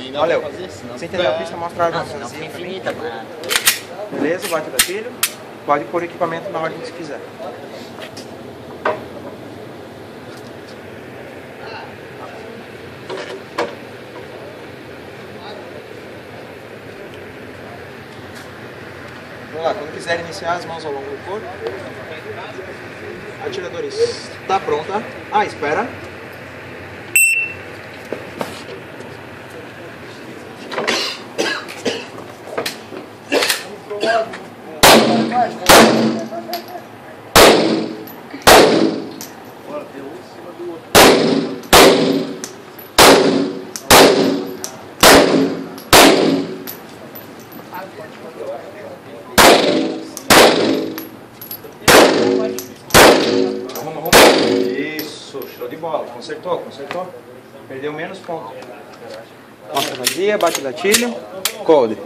Valeu. Se entender a pista, mostra a Não, arma senão fica infinita, mano. Beleza, bate o gatilho. Pode pôr o equipamento na ordem que você quiser. Vamos lá, quando quiser iniciar, as mãos ao longo do corpo. Atiradores, tá pronta? Ah, espera. Isso, show de bola. Consertou, consertou. Perdeu menos pontos. Mostra vazia, bate o gatilho. Coldre.